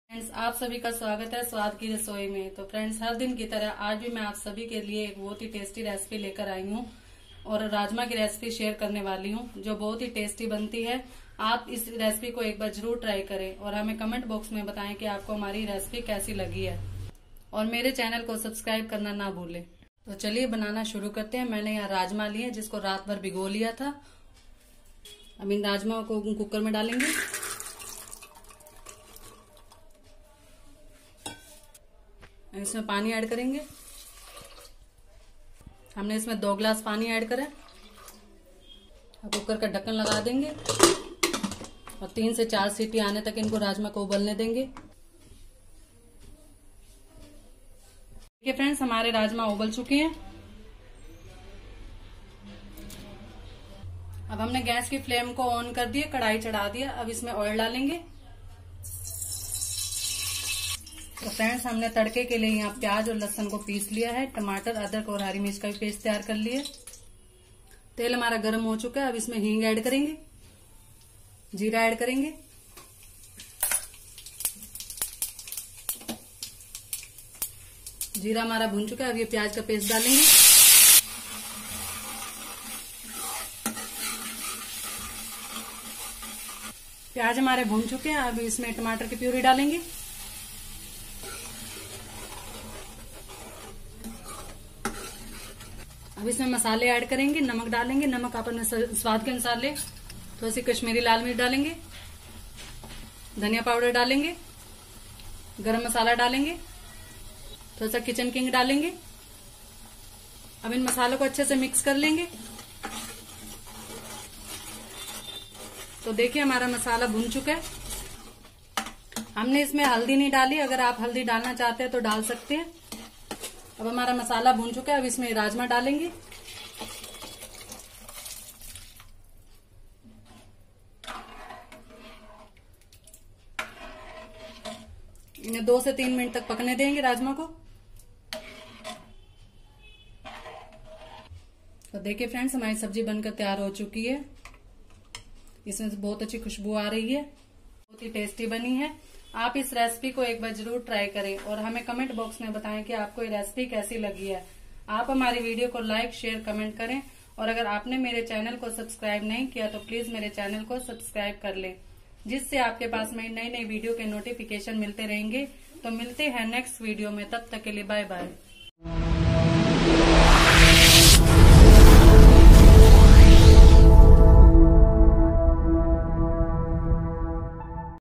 Friends, आप सभी का स्वागत है स्वाद की रसोई में। तो फ्रेंड्स, हर दिन की तरह आज भी मैं आप सभी के लिए एक बहुत ही टेस्टी रेसिपी लेकर आई हूँ और राजमा की रेसिपी शेयर करने वाली हूँ जो बहुत ही टेस्टी बनती है। आप इस रेसिपी को एक बार जरूर ट्राई करें और हमें कमेंट बॉक्स में बताएं कि आपको हमारी रेसिपी कैसी लगी है और मेरे चैनल को सब्सक्राइब करना ना भूलें। तो चलिए बनाना शुरू करते हैं। मैंने यहाँ राजमा लिए जिसको रात भर भिगो लिया था। अब इन राजमा को कुकर में डालेंगे। इसमें पानी ऐड करेंगे। हमने इसमें 2 गिलास पानी ऐड करा। अब कुकर का ढक्कन लगा देंगे और 3 से 4 सीटी आने तक इनको राजमा को उबलने देंगे। देखिए फ्रेंड्स, हमारे राजमा उबल चुके हैं। अब हमने गैस की फ्लेम को ऑन कर दिया, कढ़ाई चढ़ा दिया। अब इसमें ऑयल डालेंगे। तो फ्रेंड्स, हमने तड़के के लिए यहाँ प्याज और लहसुन को पीस लिया है। टमाटर, अदरक और हरी मिर्च का भी पेस्ट तैयार कर लिया। तेल हमारा गर्म हो चुका है। अब इसमें हींग ऐड करेंगे, जीरा ऐड करेंगे, जीरा हमारा भून चुका है। अब ये प्याज का पेस्ट डालेंगे। प्याज हमारे भून चुके हैं। अब इसमें टमाटर की प्यूरी डालेंगे। अब इसमें मसाले ऐड करेंगे, नमक डालेंगे। नमक आप अपने स्वाद के अनुसार ले। थोड़ी सी कश्मीरी लाल मिर्च डालेंगे, धनिया पाउडर डालेंगे, गरम मसाला डालेंगे, थोड़ा सा किचन किंग डालेंगे। अब इन मसालों को अच्छे से मिक्स कर लेंगे। तो देखिए हमारा मसाला भुन चुका है। हमने इसमें हल्दी नहीं डाली। अगर आप हल्दी डालना चाहते हैं तो डाल सकते हैं। अब हमारा मसाला भून चुका है। अब इसमें राजमा डालेंगे। इन्हें 2 से 3 मिनट तक पकने देंगे राजमा को। तो देखिए फ्रेंड्स, हमारी सब्जी बनकर तैयार हो चुकी है। इसमें से बहुत अच्छी खुशबू आ रही है, बहुत ही टेस्टी बनी है। आप इस रेसिपी को एक बार जरूर ट्राई करें और हमें कमेंट बॉक्स में बताएं कि आपको ये रेसिपी कैसी लगी है। आप हमारी वीडियो को लाइक, शेयर, कमेंट करें और अगर आपने मेरे चैनल को सब्सक्राइब नहीं किया तो प्लीज मेरे चैनल को सब्सक्राइब कर लें, जिससे आपके पास में नई नई वीडियो के नोटिफिकेशन मिलते रहेंगे। तो मिलते हैं नेक्स्ट वीडियो में, तब तक के लिए बाय बाय।